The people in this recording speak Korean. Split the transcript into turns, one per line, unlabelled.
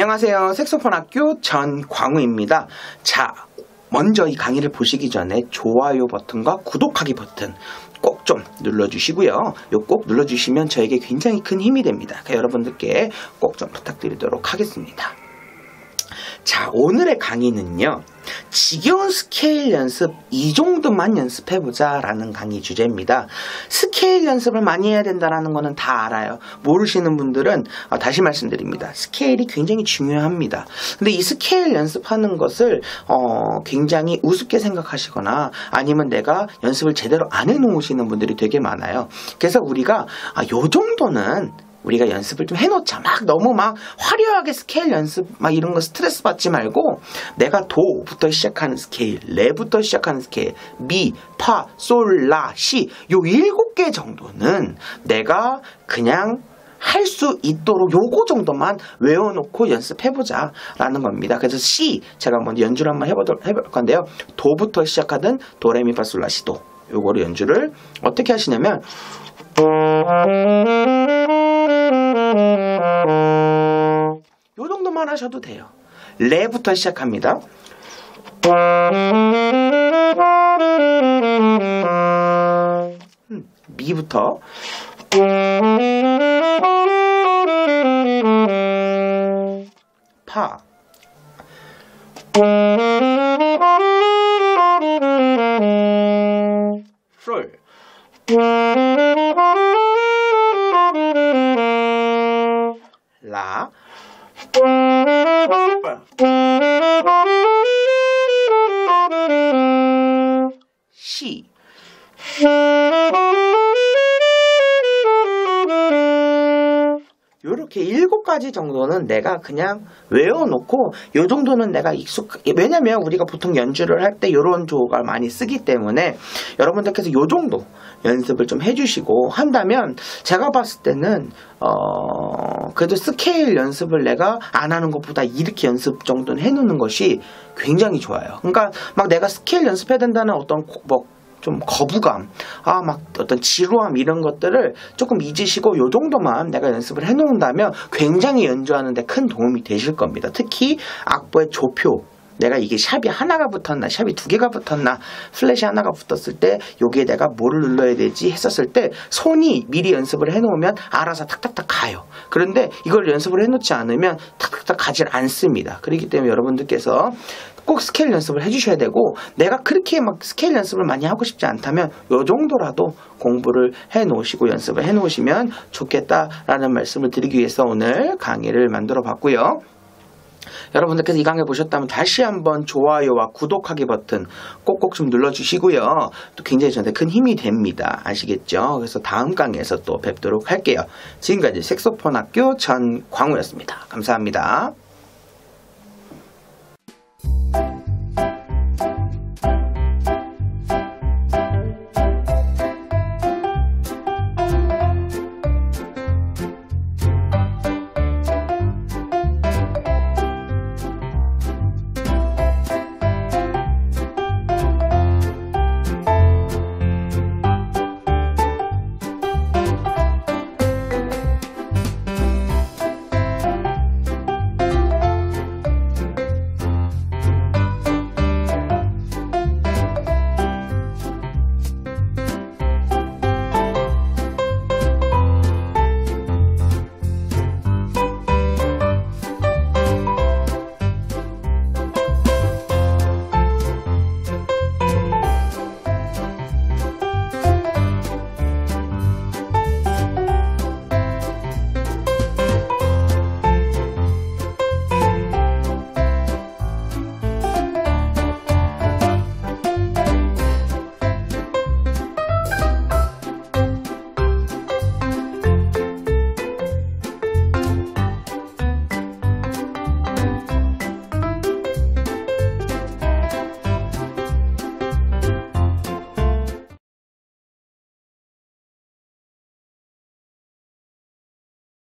안녕하세요. 색소폰 학교 전광우입니다. 자, 먼저 이 강의를 보시기 전에 좋아요 버튼과 구독하기 버튼 꼭 좀 눌러주시고요. 요 꼭 눌러주시면 저에게 굉장히 큰 힘이 됩니다. 그러니까 여러분들께 꼭 좀 부탁드리도록 하겠습니다. 자, 오늘의 강의는요, 지겨운 스케일 연습 이 정도만 연습해보자 라는 강의 주제입니다. 스케일 연습을 많이 해야 된다는 거는 다 알아요. 모르시는 분들은 다시 말씀드립니다. 스케일이 굉장히 중요합니다. 근데 이 스케일 연습하는 것을 굉장히 우습게 생각하시거나 아니면 내가 연습을 제대로 안 해놓으시는 분들이 되게 많아요. 그래서 우리가 요 정도는 우리가 연습을 좀 해놓자. 너무 화려하게 스케일 연습 이런 거 스트레스 받지 말고 내가 도부터 시작하는 스케일, 레부터 시작하는 스케일, 미, 파, 솔, 라, 시 요 7개 정도는 내가 그냥 할 수 있도록 요거 정도만 외워놓고 연습해보자 라는 겁니다. 그래서 C 제가 먼저 연주를 한번 해볼 건데요. 도부터 시작하든 도레미파솔라 시도 요거를 연주를 어떻게 하시냐면 요 정도만 하셔도 돼요. 레부터 시작합니다. 미부터 파 솔 라 시 요렇게 7가지 정도는 내가 그냥 외워놓고 요 정도는 내가 왜냐면 우리가 보통 연주를 할 때 요런 조가 많이 쓰기 때문에 여러분들께서 요 정도 연습을 좀 해주시고 한다면 제가 봤을 때는 그래도 스케일 연습을 내가 안 하는 것보다 이렇게 연습 정도는 해놓는 것이 굉장히 좋아요. 그러니까 내가 스케일 연습해야 된다는 어떤 좀 거부감, 어떤 지루함 이런 것들을 조금 잊으시고 요 정도만 내가 연습을 해놓는다면 굉장히 연주하는데 큰 도움이 되실 겁니다. 특히 악보의 조표, 내가 이게 샵이 하나가 붙었나, 샵이 2개가 붙었나, 플랫이 하나가 붙었을 때 여기에 내가 뭐를 눌러야 되지 했었을 때 손이 미리 연습을 해놓으면 알아서 탁탁탁 가요. 그런데 이걸 연습을 해놓지 않으면 탁탁탁 가질 않습니다. 그렇기 때문에 여러분들께서 꼭 스케일 연습을 해주셔야 되고, 내가 그렇게 스케일 연습을 많이 하고 싶지 않다면 요 정도라도 공부를 해놓으시고 연습을 해놓으시면 좋겠다라는 말씀을 드리기 위해서 오늘 강의를 만들어 봤고요. 여러분들께서 이 강의 보셨다면 다시 한번 좋아요와 구독하기 버튼 꼭꼭 좀 눌러주시고요. 또 굉장히 저한테 큰 힘이 됩니다. 아시겠죠? 그래서 다음 강의에서 또 뵙도록 할게요. 지금까지 색소폰 학교 전광우였습니다. 감사합니다.